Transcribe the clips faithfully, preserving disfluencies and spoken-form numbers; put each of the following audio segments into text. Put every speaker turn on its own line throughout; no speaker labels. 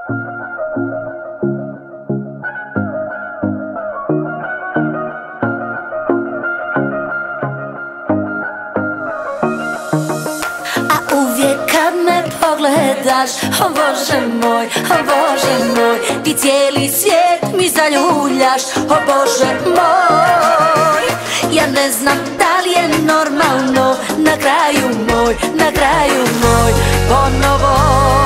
Pogledaš, o Bože moj, o Bože moj, ti cijeli svijet mi zaljuljaš, o Bože moj. Ja ne znam da li je normalno, na kraju moj, na kraju moj, ponovo.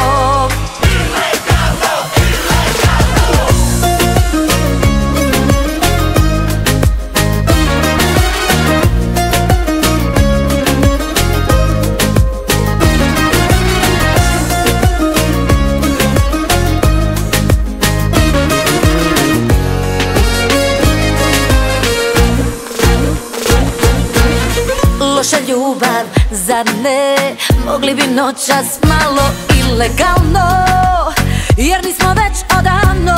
Loša ljubav, zar ne? Mogli bi noćas malo ilegalno, jer nismo već odavno.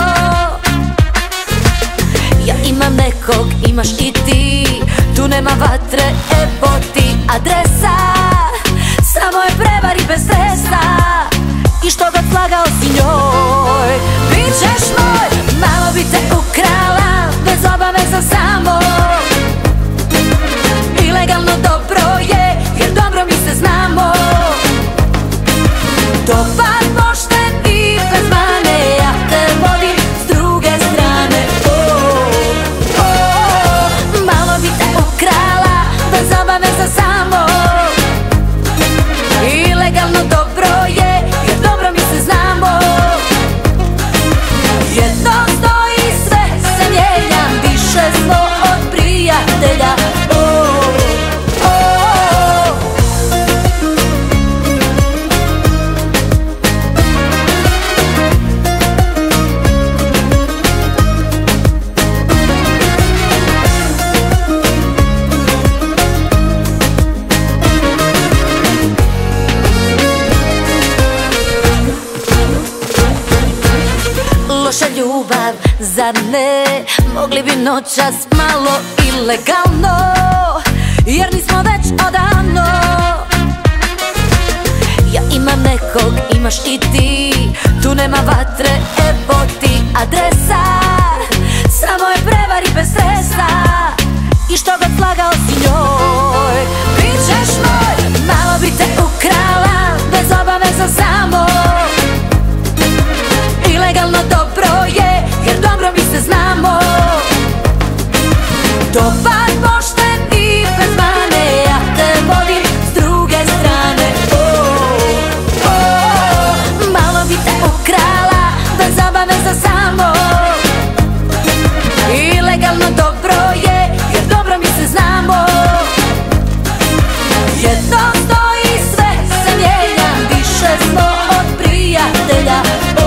Ja imam nekog, imaš i ti, tu nema vatre, evo ti adresa. Samo je prevari bez stresa, i što god slagao si njoj, bit ćeš moj. Malo bi te ukrala, bez obaveza samo. Ilegalno dobro je, jer dobro mi se znamo. Dobar, pošten i bez mane, ja te vodim s druge strane. Oh, oh, malo bi te ukrala, bez obaveza samo. Ilegalno dobro je, jer dobro mi se znamo. Jedno stoji, sve se mijenja, više smo od prijatelja. Loša ljubav, zar ne? Mogli bi noćas malo ilegalno, jer nismo već odavno. Ja imam nekog, imaš i ti, tu nema vatre, evo ti adresa. Samo je prevari bez stresa, i što god slagao si njoj, bit ćeš moj. Malo bi te ukrala, bez obaveza samo. Ilegalno dobro je, jer dobro mi se znamo. Dobar, pošten i bez mane, ja te vodim s druge strane. Oh, oh, malo bi te ukrala, bez obaveza samo. Ilegalno dobro je, jer dobro mi se znamo. Jedno stoji, sve se mijenja, više smo od prijatelja.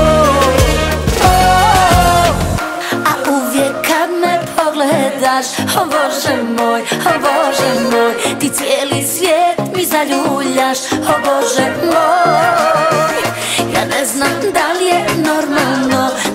O Bože moj, o Bože moj, ti cijeli svijet mi zaljuljaš, o Bože moj. Ja ne znam da li je normalno,